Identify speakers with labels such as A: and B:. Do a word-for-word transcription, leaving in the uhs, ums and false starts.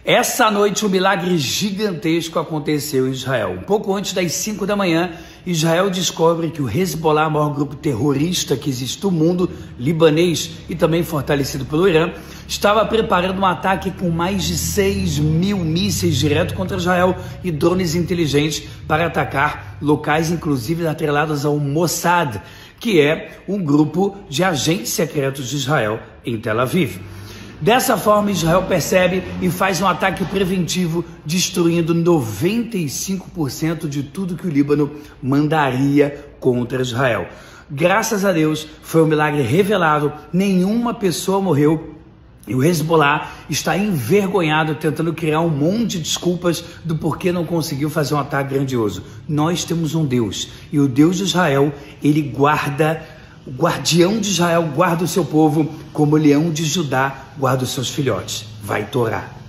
A: Essa noite um milagre gigantesco aconteceu em Israel. Um pouco antes das cinco da manhã, Israel descobre que o Hezbollah, maior grupo terrorista que existe no mundo, libanês e também fortalecido pelo Irã, estava preparando um ataque com mais de seis mil mísseis direto contra Israel e drones inteligentes para atacar locais, inclusive atrelados ao Mossad, que é um grupo de agentes secretos de Israel em Tel Aviv. Dessa forma, Israel percebe e faz um ataque preventivo, destruindo noventa e cinco por cento de tudo que o Líbano mandaria contra Israel. Graças a Deus, foi um milagre revelado, nenhuma pessoa morreu. E o Hezbollah está envergonhado, tentando criar um monte de desculpas do porquê não conseguiu fazer um ataque grandioso. Nós temos um Deus, e o Deus de Israel, ele guarda, o guardião de Israel guarda o seu povo, como o leão de Judá guarda os seus filhotes. Vai Torá.